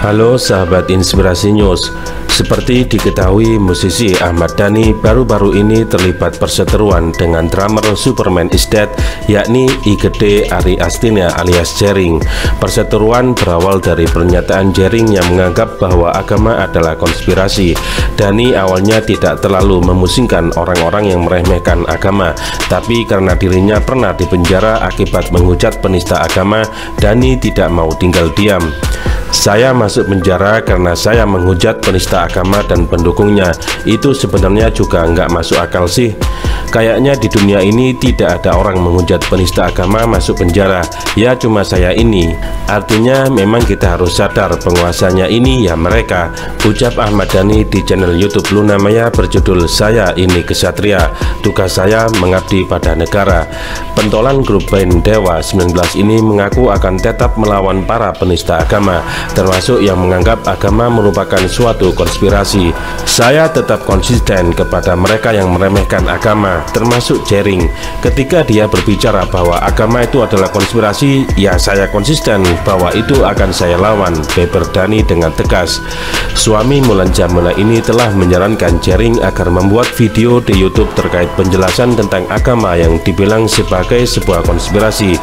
Halo sahabat Inspirasi News. Seperti diketahui, musisi Ahmad Dhani baru-baru ini terlibat perseteruan dengan drummer Superman is Dead, yakni I Gede Ari Astina alias Jering. Perseteruan berawal dari pernyataan Jering yang menganggap bahwa agama adalah konspirasi. Dhani awalnya tidak terlalu memusingkan orang-orang yang meremehkan agama, tapi karena dirinya pernah dipenjara akibat menghujat penista agama, Dhani tidak mau tinggal diam. Saya masuk penjara karena saya menghujat penista agama dan pendukungnya. Itu sebenarnya juga nggak masuk akal sih. Kayaknya di dunia ini tidak ada orang menghujat penista agama masuk penjara. Ya cuma saya ini. Artinya memang kita harus sadar penguasanya ini ya mereka, ucap Ahmad Dhani di channel YouTube Luna Maya berjudul Saya Ini Kesatria, Tugas Saya Mengabdi Pada Negara. Pentolan grup band Dewa 19 ini mengaku akan tetap melawan para penista agama, termasuk yang menganggap agama merupakan suatu konspirasi. Saya tetap konsisten kepada mereka yang meremehkan agama, termasuk Jering. Ketika dia berbicara bahwa agama itu adalah konspirasi, ya saya konsisten bahwa itu akan saya lawan, beber Dhani dengan tegas. Suami Mulan Jamila ini telah menyarankan Jering agar membuat video di YouTube terkait penjelasan tentang agama yang dibilang sebagai sebuah konspirasi.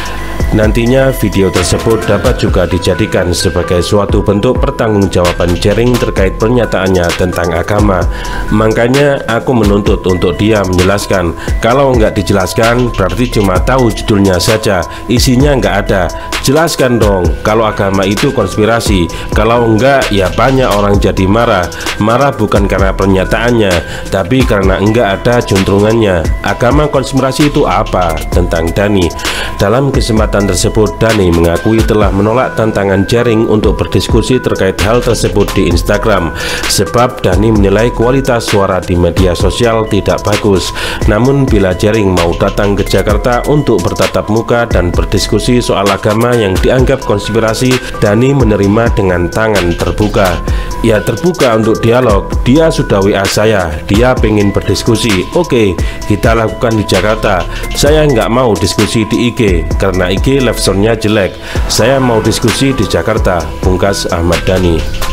Nantinya video tersebut dapat juga dijadikan sebagai suatu bentuk pertanggungjawaban Jering terkait pernyataannya tentang agama. Makanya aku menuntut untuk dia menjelaskan. Kalau nggak dijelaskan berarti cuma tahu judulnya saja, isinya nggak ada. Jelaskan dong kalau agama itu konspirasi. Kalau enggak ya banyak orang jadi marah. Marah bukan karena pernyataannya, tapi karena enggak ada juntrungannya. Agama konspirasi itu apa? Tentang Dhani. Dalam kesempatan tersebut, Dhani mengakui telah menolak tantangan Jering untuk berdiskusi terkait hal tersebut di Instagram, sebab Dhani menilai kualitas suara di media sosial tidak bagus. Namun bila Jering mau datang ke Jakarta untuk bertatap muka dan berdiskusi soal agama yang dianggap konspirasi, Dhani menerima dengan tangan terbuka. Ya terbuka untuk dialog. Dia sudah WA saya, dia pengen berdiskusi. Oke, kita lakukan di Jakarta. Saya nggak mau diskusi di IG karena IG live sound-nya jelek. Saya mau diskusi di Jakarta, pungkas Ahmad Dhani.